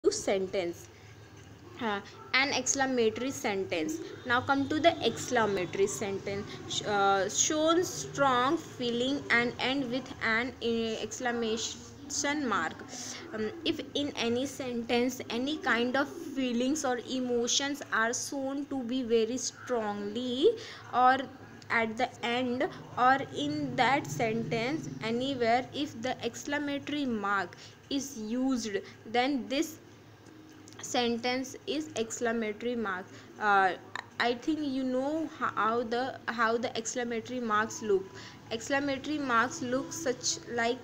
sentence. uh, an exclamatory sentence. Now come to the exclamatory sentence. Shown strong feeling and end with an exclamation mark. If in any sentence any kind of feelings or emotions are shown to be very strongly, or at the end, or in that sentence anywhere, if the exclamatory mark is used, then this sentence is exclamatory mark. uh, I think you know how the exclamatory marks look. Exclamatory marks look such like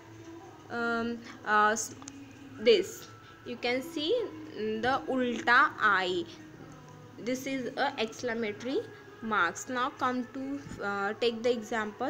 um, uh, this. You can see the ulta I. This is a exclamatory marks. Now come to take the example.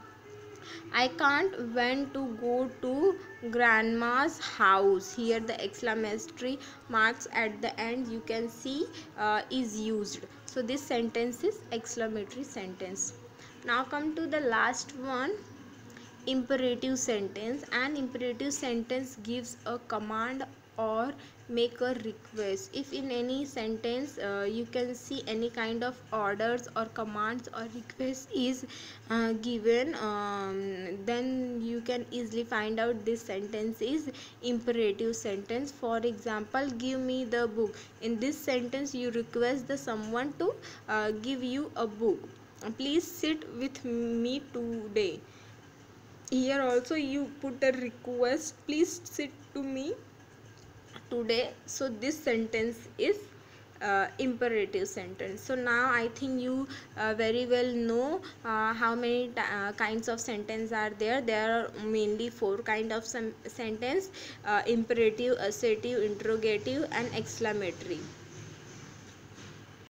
I can't wait to go to grandma's house. Here the exclamatory marks at the end you can see is used. So this sentence is exclamatory sentence. Now come to the last one, imperative sentence. An imperative sentence gives a command or make a request. If in any sentence you can see any kind of orders or commands or request is given, then you can easily find out this sentence is imperative sentence. For example, give me the book. In this sentence you request the someone to give you a book. Please sit with me today. Here also you put a request, please sit to me today. So this sentence is imperative sentence. So now I think you very well know how many kinds of sentence are there. There are mainly four kind of some sentence: imperative, assertive, interrogative and exclamatory.